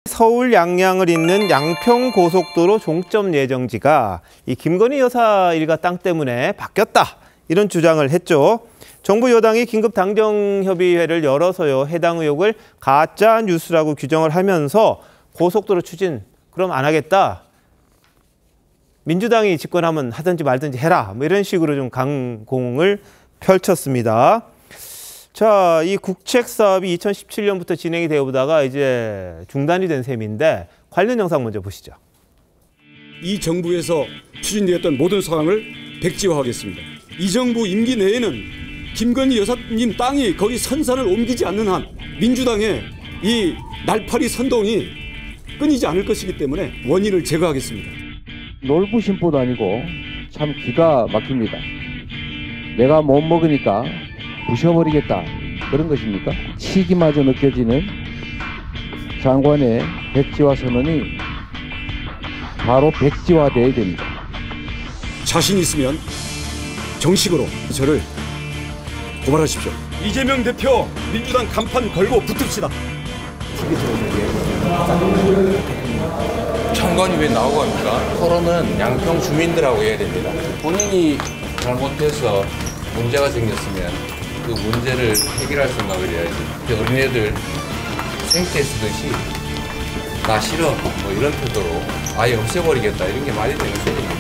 서울 양양을 잇는 양평고속도로 종점 예정지가 이 김건희 여사 일가 땅 때문에 바뀌었다, 이런 주장을 했죠. 정부 여당이 긴급 당정협의회를 열어서요, 해당 의혹을 가짜 뉴스라고 규정을 하면서 고속도로 추진 그럼 안 하겠다, 민주당이 집권하면 하든지 말든지 해라, 뭐 이런 식으로 좀 강공을 펼쳤습니다. 자, 이 국책 사업이 2017년부터 진행이 되어 보다가 이제 중단이 된 셈인데 관련 영상 먼저 보시죠. 이 정부에서 추진되었던 모든 사항을 백지화하겠습니다. 이 정부 임기 내에는 김건희 여사님 땅이 거기 선산을 옮기지 않는 한 민주당의 이 날파리 선동이 끊이지 않을 것이기 때문에 원인을 제거하겠습니다. 놀부심보도 아니고 참 기가 막힙니다. 내가 못 먹으니까 부셔버리겠다, 그런 것입니까? 치기마저 느껴지는 장관의 백지화 선언이 바로 백지화돼야 됩니다. 자신 있으면 정식으로 저를 고발하십시오. 이재명 대표 민주당 간판 걸고 붙읍시다. 장관이 왜 나오고 합니까? 토론은 양평 주민들하고 해야 됩니다. 본인이 잘못해서 문제가 생겼으면 그 문제를 해결할 생각을 해야지. 어린애들 생태 쓰듯이 나 싫어 뭐 이런 태도로 아예 없애버리겠다, 이런 게 말이 되는 소리입니다.